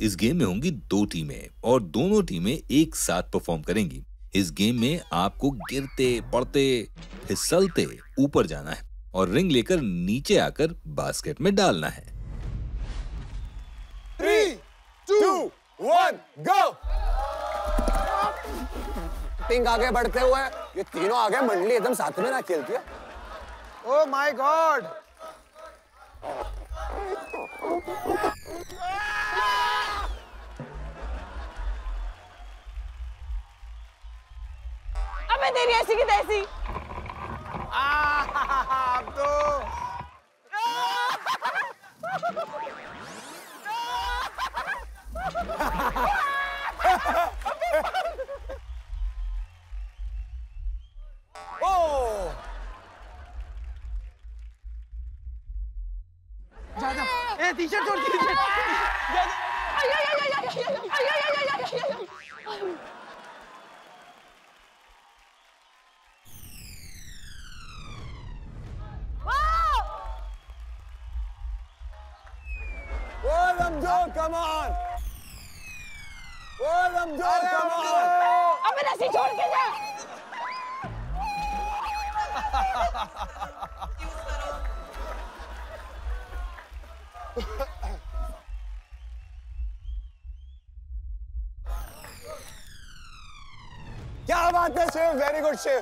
इस गेम में होंगी 2 टीमें और दोनों टीमें एक साथ परफॉर्म करेंगी। इस गेम में आपको गिरते पड़ते फिसलते ऊपर जाना है और रिंग लेकर नीचे आकर बास्केट में डालना है। 3, 2, 1, go! पिंक आगे बढ़ते हुए ये तीनों आगे मंडली एकदम साथ में ना खेलती है। Oh my God! अबे तेरी ऐसी की तैसी। अब तो ओह! जा जा। ए टी-शर्ट छोड़ T-shirt. Oh, Ramjo, come on! Oh, Ramjo, come on! अबे रस्सी छोड़ के जा। क्या बात है शिव, वेरी गुड शिव।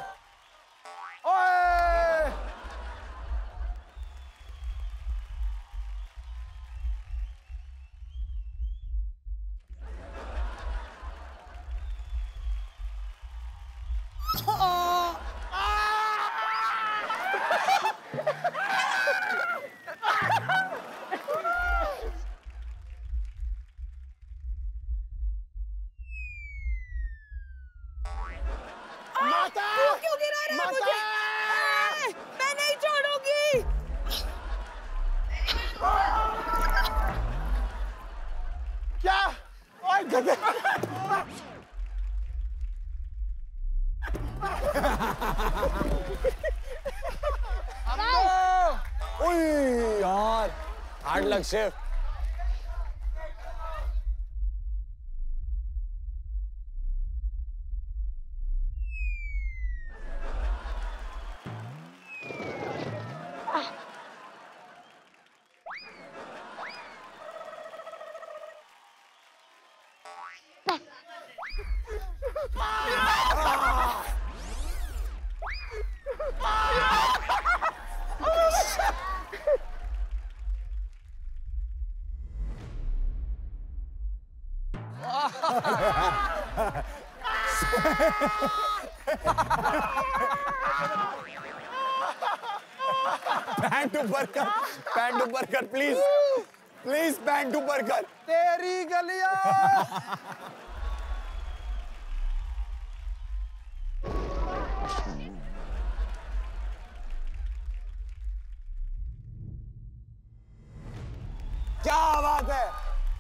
ओए! क्यों गिरा रहा है मुझे? मैं नहीं छोड़ूंगी। क्या? ओए गधे! ओए यार, हार्ड लक शिव। पैंट ऊपर कर प्लीज, प्लीज पैंट ऊपर कर। तेरी गलियां! क्या बात है?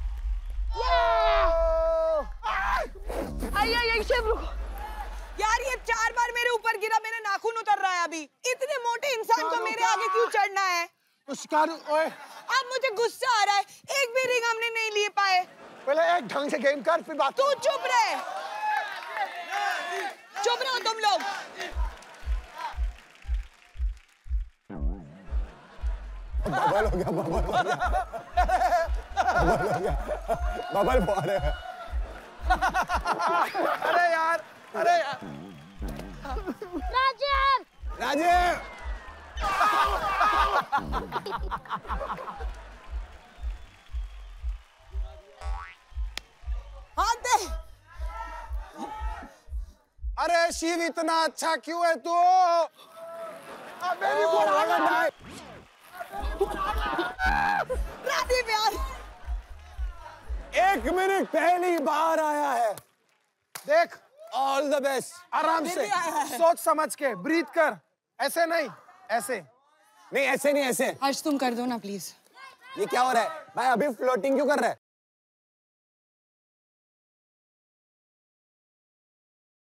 आई शिव रुको। यार ये 4 बार मेरे ऊपर गिरा, मेरा नाखून उतर रहा है अभी। इतने मोटे इंसान को मेरे आगे क्यों चढ़ना है? ओए! अब मुझे गुस्सा आ रहा है। एक भी रिंग हमने नहीं लिए पाए। पहले एक ढंग से गेम कर, फिर बात। तू चुप रहे। चुप रहो तुम लोग। बबल हो गया, बबल हो गया, बबल हो गया, बबल हो रहा है। अरे यार, अरे यार। राजीव! राजीव! हाथ दे। अरे शिव इतना अच्छा क्यों है तू? मेरी राजीव यार, 1 मिनट पहली बार आया है। देख, ऑल द बेस्ट। आराम से सोच समझ के ब्रीथ कर। ऐसे नहीं, ऐसे नहीं, ऐसे नहीं, ऐसे। हर्ष तुम कर दो ना प्लीज। ये क्या हो रहा है भाई? अभी फ्लोटिंग क्यों कर रहा है?